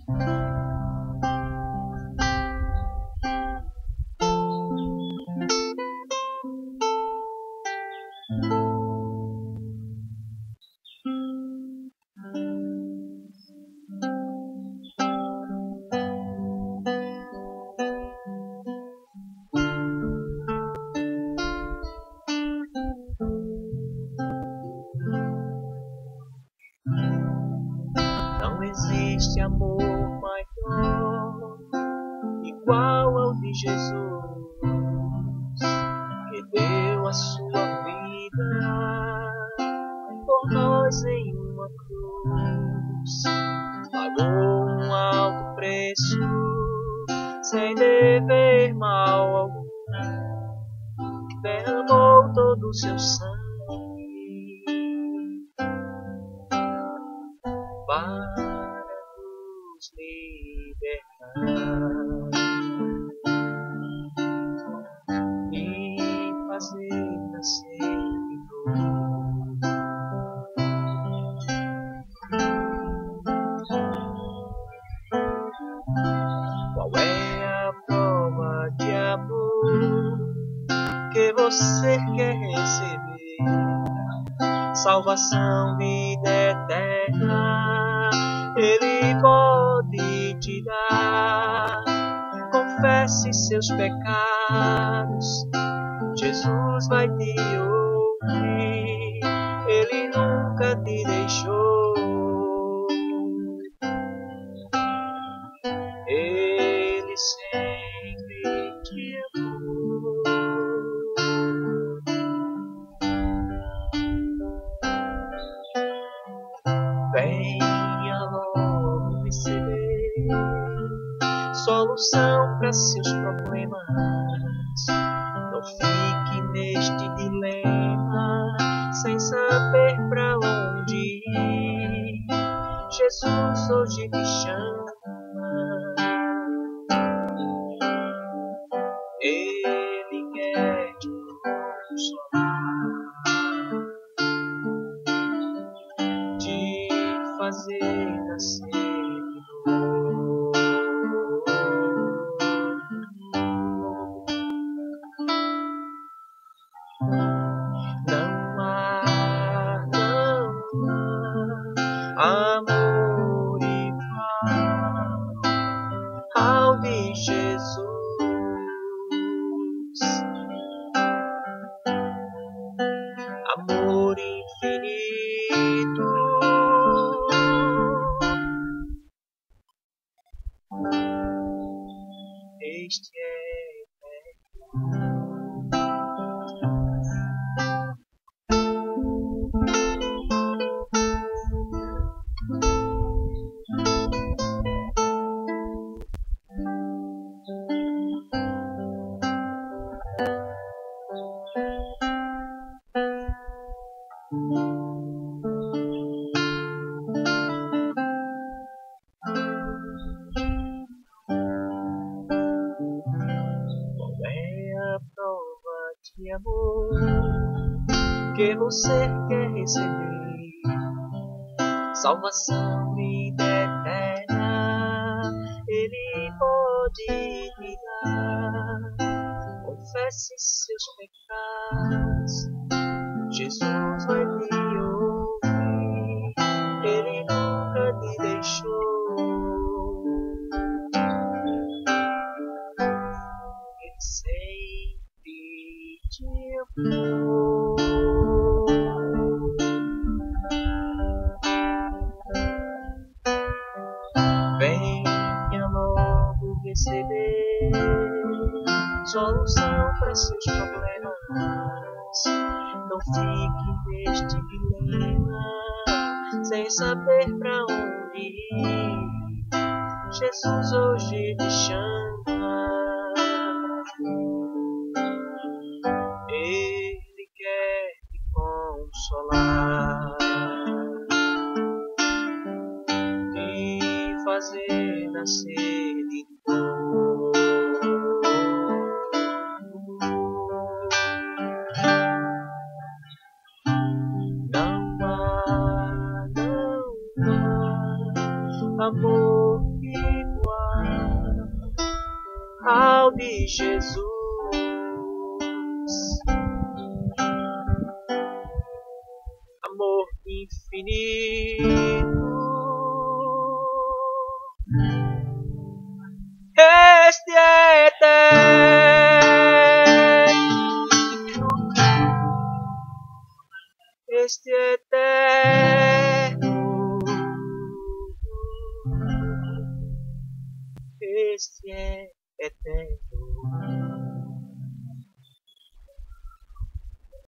Não existe amor maior igual ao de Jesus, que deu a sua vida por nós em uma cruz. Pagou um alto preço sem dever mal algum, derramou todo o seu sangue para nos libertar e fazer nascer de novo. Qual é a prova de amor que você quer receber? Salvação, vida eterna, Ele pode te dar. Confesse seus pecados, Jesus vai te ouvir. Ele nunca te deixou, Ele sempre te amou. Venha logo receber solução para seus problemas. Não fique neste dilema sem saber para onde ir. Jesus hoje te chama, Ele quer te consolar, te fazer nascer de novo. Não há amor igual ao de Jesus. Amor infinito, este é eterno. Qual é a prova de amor que você quer receber? Salvação, vida eterna, Ele pode te dar. Confesse seus pecados, Jesus vai te ouvir. Ele nunca te deixou, Ele sempre te amou. Venha logo receber solução para seus problemas. Não fique neste dilema sem saber para onde ir. Jesus hoje te chama, Ele quer te consolar, te fazer nascer de novo. Não há amor igual ao de Jesus. Amor infinito